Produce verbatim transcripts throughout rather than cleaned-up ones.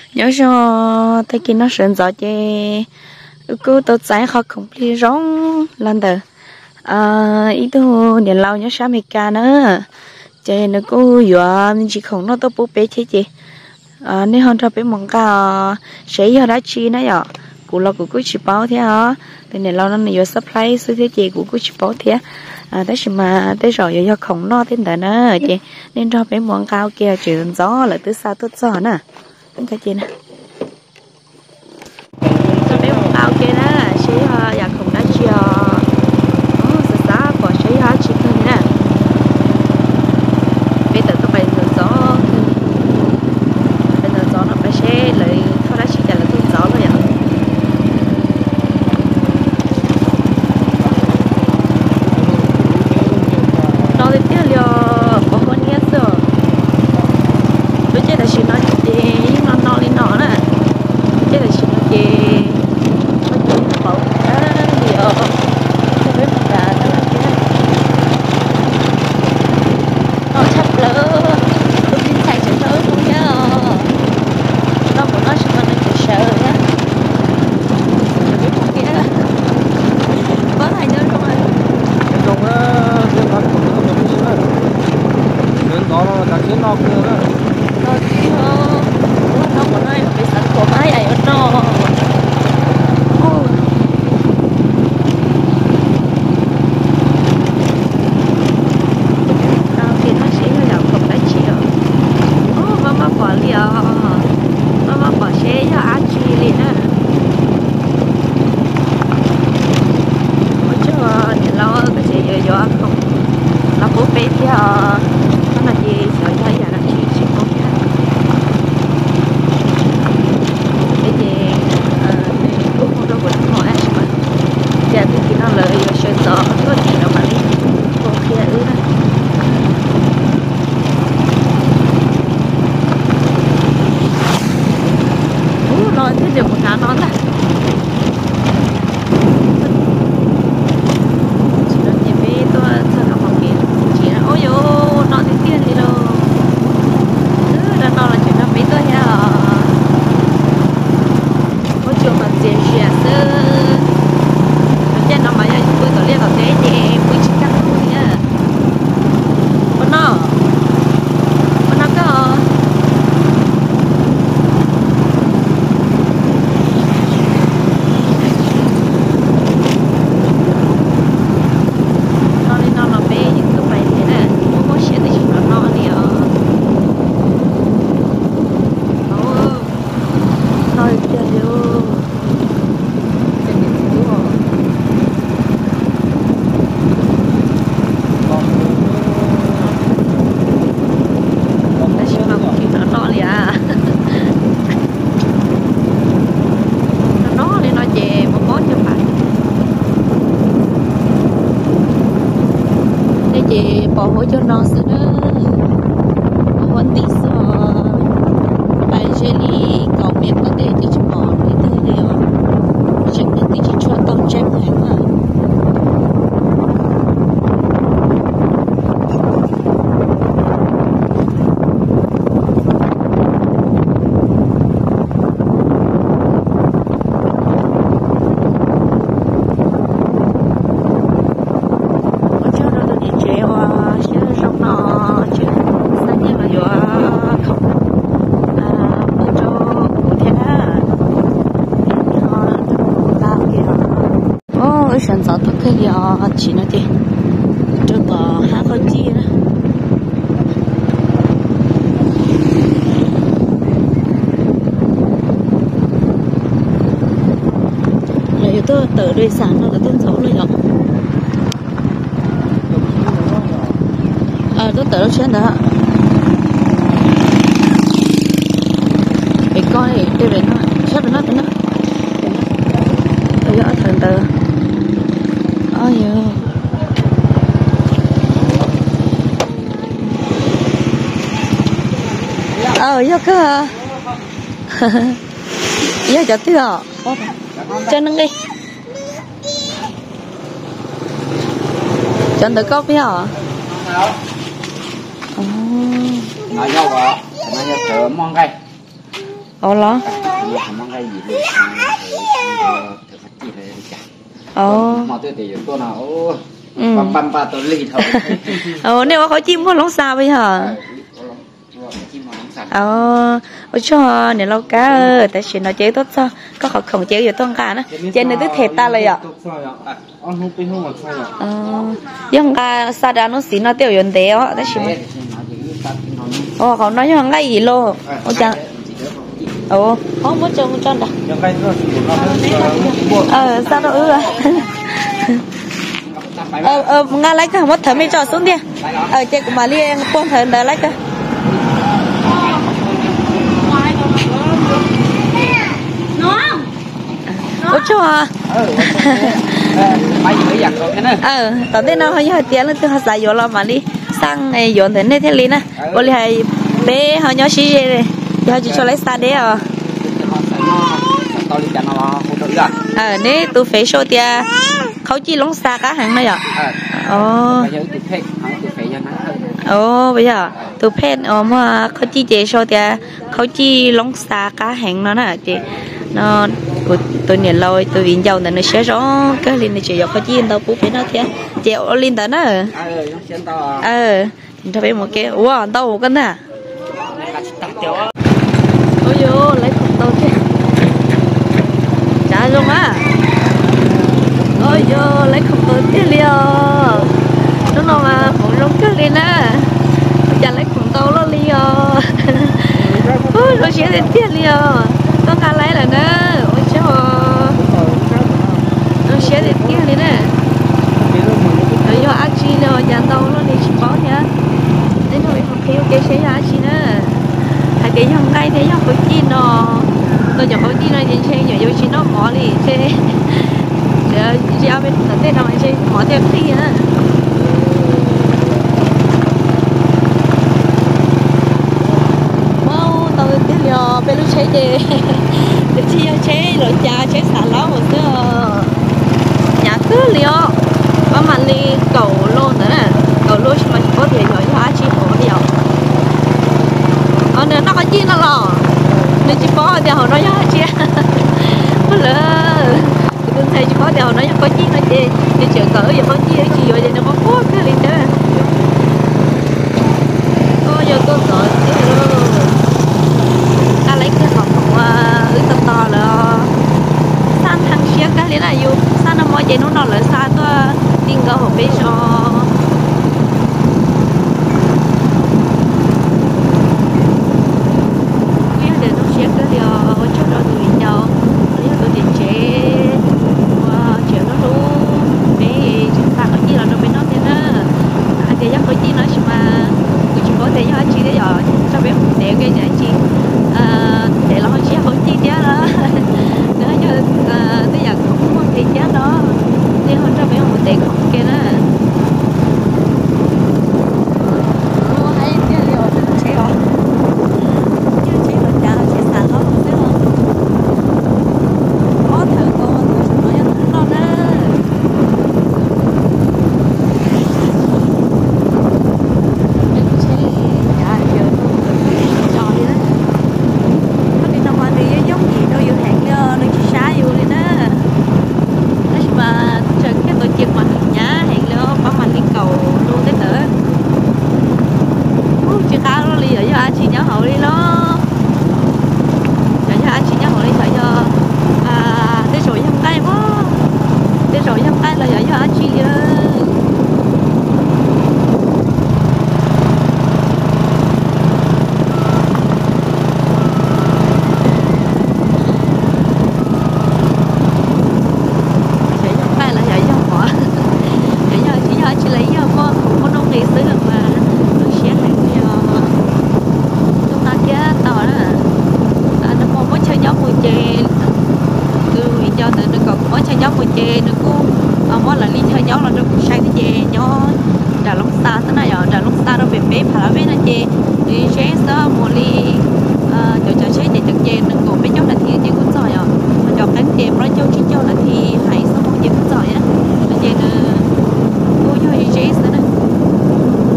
nhớ cho thấy kia nó sờn gió chơi cứ tôi giải họ không đi rong lần đầu à ý tôi điện lâu nhớ sáng mấy ca nữa chơi nó cứ vừa chỉ không nó tôi bố bé thế chị à nếu hơn cho bé mong cả sẽ giờ đã chi nữa nhở cụ lo cụ cứ chỉ báo thế hả thì điện lâu nó nhiều supply số thế chị cụ cứ chỉ báo thế à thế mà thế rồi giờ không nó thế này nữa chị nên cho bé mong cao kia chuyện gió là từ xa tốt gió nè tính cho chị nè cho bé mong cao kia đó sẽ giờ không đã chia sẽ giá của sẽ giá chỉ hơn nè bây giờ các bạn từ gió bây giờ gió nó phải sẽ lấy thôi đã chỉ là từ gió rồi ạ nó thì tiếc liều bỏ hơn nhất rồi đối với là chỉ nói gì nó nó lên nó nè chứ là chỉ nói gì nó chỉ là bảo cái liều cho biết một là nó là cái nó chắc lỡ tôi tin sai sẽ lỡ luôn nhá nó của nó chỉ còn là chỉ sợ nhá cho biết một cái có ai nhớ không ạ trong á cái mặt của nó nó chỉ là đến đó nó là cái nó kia đó nó chỉ nó của nó bị sẵn của máy ấy nó bỏ hỗ cho nó sẽ đỡ hoàn tí sợ bài jelly cầu miệng có thể thì chỉ bỏ đi tới điều chẳng được thì chỉ cho tông chém này mà sẵn sàng tất cả những chuyện này thì trước đó hai con chi đó lấy tôi tự đi sáng nó là tên xấu này rồi à tôi tự trên đó bị coi đây về nó sắp đến nó đến nó tôi ở thần từ ôi giời ờ vô cơ vô cho tiêu cho nó đi cho nó có biết hả nói nhau vợ nói nhau sớm mong cây ồ lo mong cái gì luôn thử phát triển này chả ồ mà tôi thì tôi nào băm băm ba tôi lì thôi ồ nếu mà có chim có lông sao bây giờ ờ ôi cho nếu lâu cá tại chuyện nó chế tốt sao có họ không chế gì tốt cả nữa trên này tức thèm taเลยอ่ะờ nhưng mà sao đó nó xí nó tiêu chuẩn đấy á tại chuyện ồ họ nói cho ngay gì luôn ôi chăng ồ không muốn trông trông đâu ờ sao đâu ư ờ ờ ngay lấy cái mất thở mới cho xuống đi ờ chơi của mà liên quan thở đỡ lấy cái ôi cho à ờ tao tên nó hơi hơi tiền là từ họ xài vô lo mà đi sang này vô thế này thế li nè bố li hay bé họ nhớ xí gì đây cho chỉ cho lấy xa đấy à ờ nè tụi phải show tiaเขาchỉ lóng xa cá hàng này à ồ ồ bây giờ tụi pet ờ màเขาchỉ chế show tiaเขาchỉ lóng xa cá hàng nó nè chị nó tôi nhận lâu tôi viện giàu nên nó sẽ rõ cái linh này chỉ dọc có chi đâu bố phải nó thế chèo linh đó nữa ờ cho bé một cái wow đâu cái nè ôi yo lấy cục tàu kia trả luôn á ôi yo lấy cục tàu kia liền nó nó mà cũng giống cái linh á trả lấy cục tàu nó liền ôi nó sẽ đến tiền liền con cá lấy là nữa ôi trời nó sẽ đến tiền liền nè rồi do ăn chi rồi nhà tàu nó đi chỉ có nhá đến rồi không kêu cái xe ăn chi nữa hay cái hôm nay thấy không có chi nó tôi chẳng có chi nó trên xe nhỏ vô chi nó mỏ đi xe giờ giờ bên tận đây nào anh xe mỏ theo tí nữa bên lúc chế gì để chi chế rồi cha chế xả láo một cái nhà cứ liо có mà đi cầu luôn nữa nè cầu luôn mà có thể rồi hóa chi bỏ điều ở nên nó có chi nó lò nên chỉ có điều họ nói hóa chi có lỡ tôi thấy chỉ có điều họ nói có chi nó chi thì chuyện cỡ giờ có chi chi rồi thì nó có phốt cái gì đó ôi giờ tôi sợ lấy cái hộp ứ to to là san thằng xía cái đấy là yêu san nó mọi chuyện nó nó là san tôi tin cơ hộp bây giờ cái để nó xía cái điều ở chỗ đó tụi nhau lấy tôi tiền chế và chuyện nó luôn để chúng ta có gì là nó mới nói thế nữa anh thì chắc có gì nói mà cứ chỉ có thể cho chị đấy giờ cho bé để cái gì chị để lo chi không chi tiết đó nữa cho bây giờ cũng không tiền tiết đó nên hơn cho mấy một tiền không kia đó hay tiết liệu nó chế rồi chứ chế rồi cha chế sản đó không biết không có thử con nói nó đó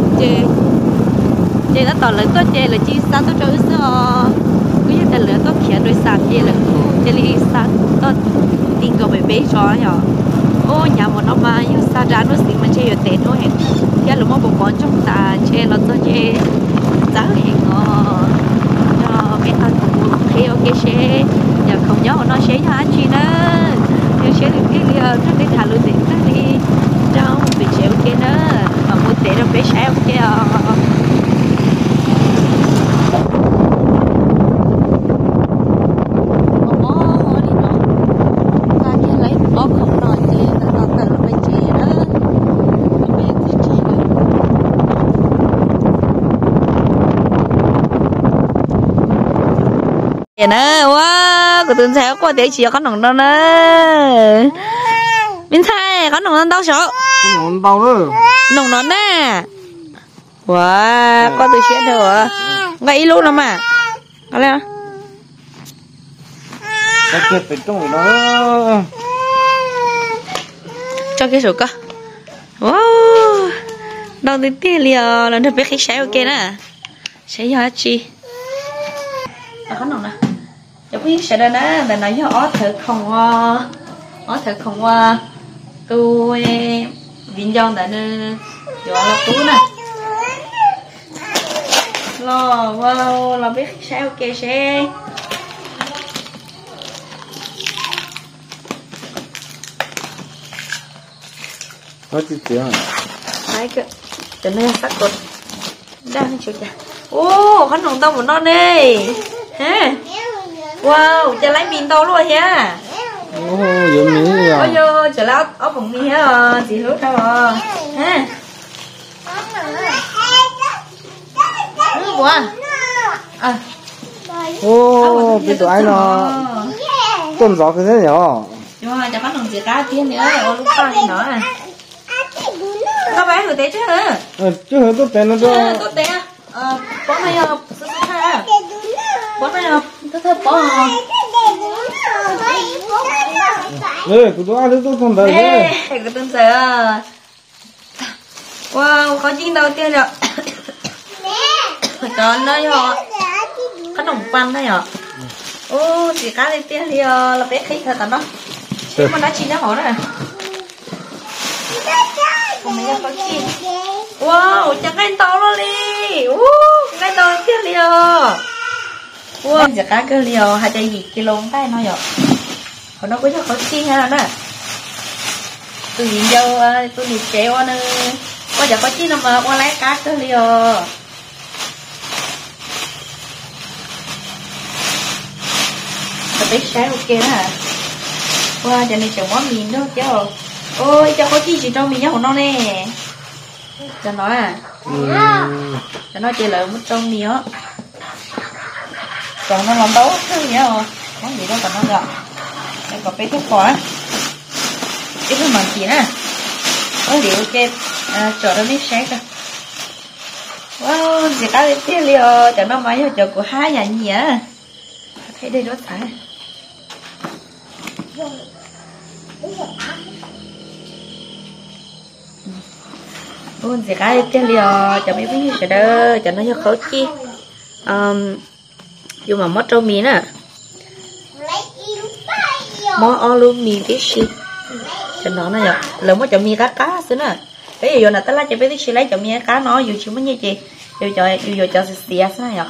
tao lấy tôi chơi là chi sao tôi chơi sao cứ như là lửa tôi nhà đôi sạc kia là chỉ đi sạc có tiền cầu bị bế cho nhở ô nhà một nó mà yêu xa ra nó xịn mà chơi ở tết thôi cái lúc mà bố con chúng ta chơi nó cho chơi giá hẹn ngò cho mấy thằng cũng khi ok chơi giờ không nhớ nó chơi hả chị nữa nhưng chơi được cái gì rất đi thả luôn tiền cái đi trong bị chơi ok nữa mà một tết nó bế chơi ok à nè wow của tuần sau qua để chỉ có nồng đâu nè bên thay có nồng đâu sợ nồng đâu nữa nồng nó nè wow con tôi sẽ được vậy luôn mà có lên cái chết phải trong đó cho cái số cơ wow đầu tiên tiền liền lần thứ biết khách sạn ok nè sẽ cho chị có nồng nè giờ biết sẽ đây nè là nói cho ó thử không ó thử không tôi viên dòng đã nên giờ là tú nè lo wow là biết sẽ ok sẽ nó chỉ tiếng đấy cơ cho nên sắc cột đang chịu chả ô có nồng tao một non đi ha wow chả lấy pin tao luôn ha ô giờ mì à ôi vô chả lấy ốc bụng mì ha chị hứa đâu à ha hứa quá à ô cái tụi anh nó tôn gió cái thế nhở nhưng mà chả có nồng gì cá tiên nữa ô lúc to đi nữa à các bé thử té chứ hả chứ hả tốt té nó cho tốt té ờ bó này à sơ sơ ha bó này à thơ thơ bó à ê của tôi ăn được tốt không đấy ê cái tương sợ wow có chín đầu tiên rồi cho nó cho có nồng pan đấy hả ô chỉ cá lên tiên thì là bé khích thật đó nhưng mà đã chín đã hổ rồi không mấy có chi wow chẳng cái to luôn đi uh cái to kia liền wow chỉ cá cơ liền hai trăm gì kilo tay nó rồi còn nó có cho có chi hay là nè tôi nhìn vô tôi nhìn treo nữa có giờ có chi nào mà qua lấy cá cơ liền biết sáng ok đó hả wow giờ này chồng món mì nữa chứ ôi cho có chi chị trong mì nhá của nó nè cho nó à cho nó chơi lợi một trong mì á còn nó làm đấu thứ nhá rồi món gì đó còn nó gặp đây còn cái thuốc quả cái thứ mặn gì nè có liệu ok chờ nó biết sáng coi wow gì cá đi tiếp liền cho nó mấy giờ của hai nhà gì á thấy đây đó phải ôn gì cái tên liều cho mấy biết cái đó cho nó cho khó chi um, nhưng mà mất trâu mì nè món alu mì biết gì cho nó này rồi lần mới cho mì cá cá xíu nè cái gì rồi là tao lấy cho biết gì lấy cho mì cá nó dù chứ mới như chị dù cho dù cho xì xì xíu này rồi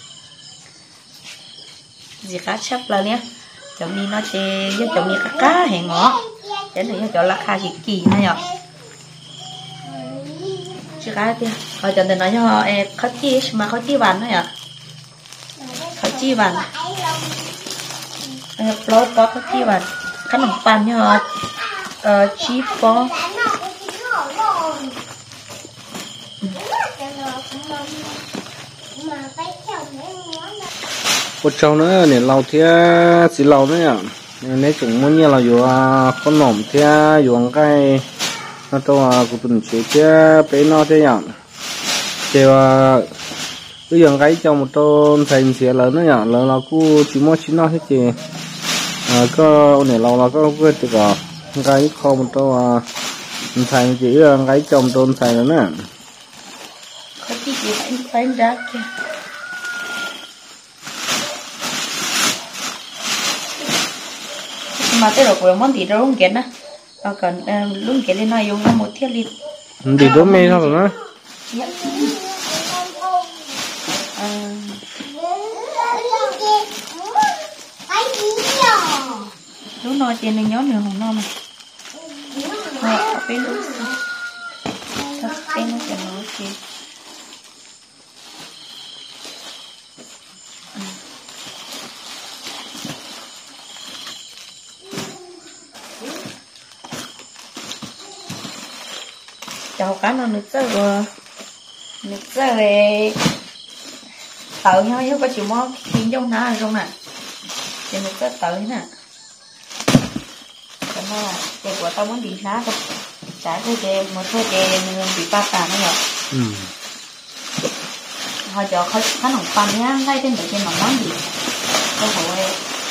gì cá chấp là nhé cho mì nó chơi với cho mì cá cá hẹn ngõ để này cho lá kha kỳ kỳ này rồi chứ cá kia rồi cho nên nói cho họ khó chi mà khó chi bàn thôi ạ khó chi bàn lố có khó chi bàn cái nồng pan như họ chi phó một trâu nữa để lau thia xí lau nữa nhở nếu chúng muốn như là dù con nổm thia dù ăn cái nó to của tuần chế thia bé nó thế nhở thì bây giờ cái trong một tôn thành xía lớn nữa nhở lớn là cu chỉ mua chỉ nó hết chị có để lau là có quên được rồi cái kho một tô thành chỉ cái trong tôn thành nữa nè có chỉ chỉ phải phải ra kia nhưng mà tới rồi của món thì đâu không kiện á và còn luôn kiện lên nói dùng một thiết lít đi đốt mê thôi nữa lúc nó trên này nhớ nhiều hồng non này họ bên lúc thật bên nó sẽ nói gì chào cá nó nước sơ rồi nước sơ về tự nhau chứ có chịu mò khiến trong nó không nè thì nước sơ tự nè cho nên là chè của tao muốn đi xá thôi xá thôi chè một thôi chè bị ba tàn nó rồi họ cho khó khó nồng pan nhá ngay trên trên mỏng món gì không phải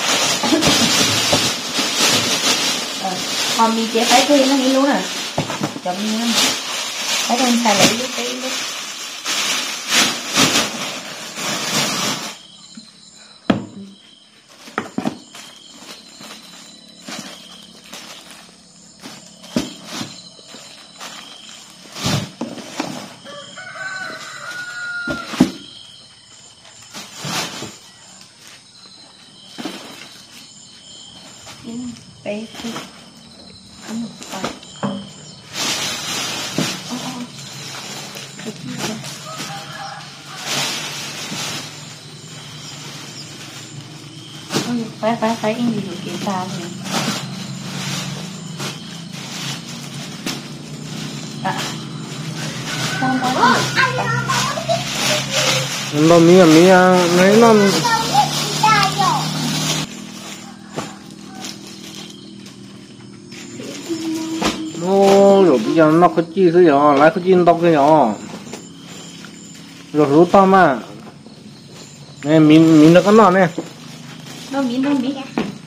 còn bị chè phải thì nó nghĩ luôn à chậm như nó phải đem xài lại lúc cái lúc bé thì ăn một vài phải phải phải in gì được kiểm tra rồi à không có nó mía mía mấy nó nó rồi bây giờ nó có chi thứ nhỏ lại có chi đọc cái nhỏ rồi rút to mà nè mình mình nó có nó nè nó miếng nó miếng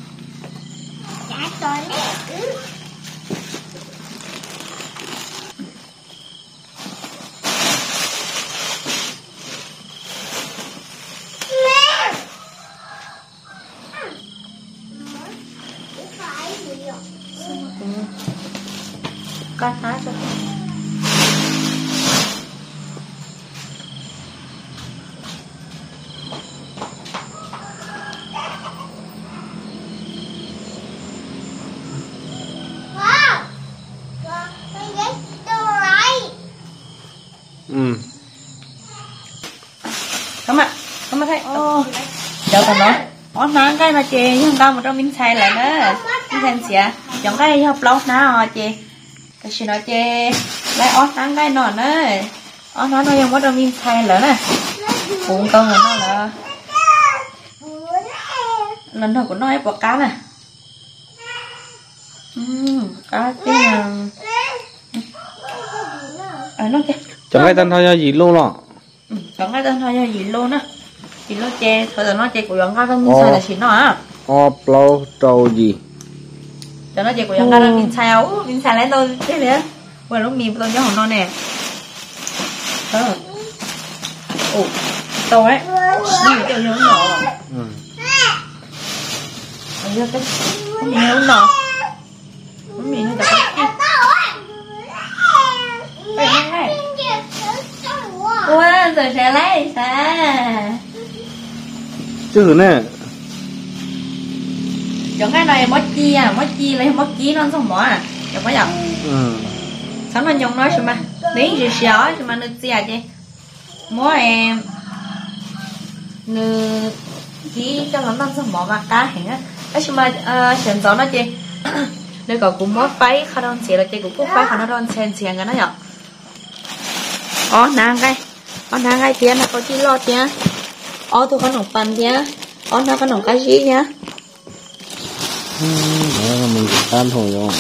cắt há cho ừ come ạ come thấy ô chờ còn nói món nán cái là chè nhưng tao mà trong miếng xay lại nữa miếng xay xỉa chọn cái hộp lâu nào chè cái gì nói chè lại ót nán cái nọ nữa ót nó nóยังmất trong miếng xay lại nè cuốn con nó là lần đầu của nó ấy bỏ cá nè cá cái là à nó kìa chẳng ai tan thôi gì luôn rồi chẳng ai tan thôi gì luôn á thì nó chè thôi là nó chè của dọn cá trong miếng xay là xịn nó à hộp lâu trâu gì cho nó chè của dọn cá trong miếng xay ú miếng xay lấy tôi thế nữa vừa lúc mì tôi cho hồng non nè đó ồ to ấy mì tiêu nhiều nhỏ ừ ở dưới cái nhiều nhỏ mì nó đã có vậy này wow rồi sẽ lấy sao chứ nè chọn cái này mất chi à mất chi lấy mất chi nó xong bỏ à được có giọng ừ sáng nó nhung nói xem mà lấy gì xóa xem mà nước gì à chứ mỗi em nước chỉ cho nó ăn xong bỏ mà cá hình á cái xem mà xem gió nó chứ nếu có cũng mất phải khá đơn xịa là chứ cũng phải khá đơn xịn xịn cái nó nhở ó nàng cái ó nàng cái tiền là có chi lo chứ ó tôi có nồng pan chứ ó nó có nồng cái gì nhá đó là mình tan thôi rồi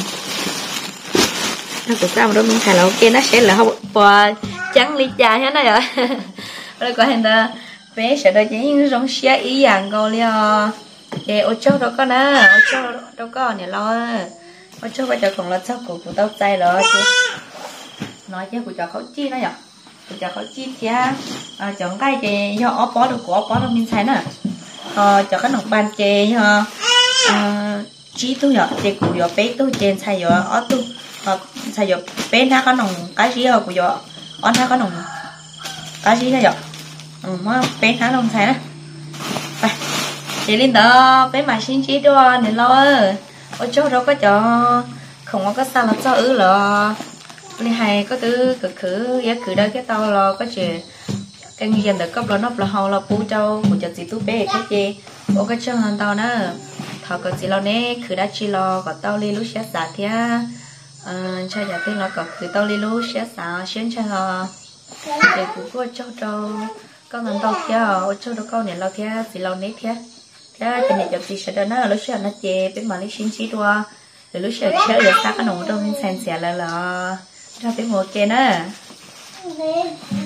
nó cũng ra mà đó mình xài là ok nó sẽ là không bò trắng ly trà hết này rồi rồi có hình là bé sẽ đợi chỉ giống xe ý dạng câu liền để ô châu đâu có nè ô châu đâu có nè lo ô châu bây giờ còn là sao của của tao tay rồi chứ nói chứ của cháu khó chi nó nhở của cháu khó chi chứ à chọn cái gì do ó bó được của ó bó đâu mình xài nè ờ cho cái nòng bàn chè ha chỉ tôi giờ chỉ cụ giờ bé tôi trên xài giờ ở tôi xài giờ bé nó có nồng cái gì ở cụ giờ ở nó có nồng cái gì thế giờ ừ mà bé nó nồng xài đó chị lên đó bé mà xin chỉ đua để lo ở chỗ đâu có cho không có sao là cho ứ là đi hay có thứ cực khử giá khử đây cái tao lo có chuyện cái người dân được cấp lo nắp là hậu là pu châu của chợ chị tú bé cái gì ô cái chỗ hàng tao nữa thọ có chị lo nè khử đã chi lo có tao li lú xé xả thia cha nhà tên là có khử tao li lú xé xả xuyên cha họ để cũng có châu châu con ngân tao thia ở châu đâu con này lo thia chị lo nè thia thia cái này chợ chị sẽ đơn nó lúc xưa nó chè bên mà lấy xin chỉ đua rồi lúc xưa chơi được sao cái nồng trong sen xẻ là là ra bên ngồi kia nữa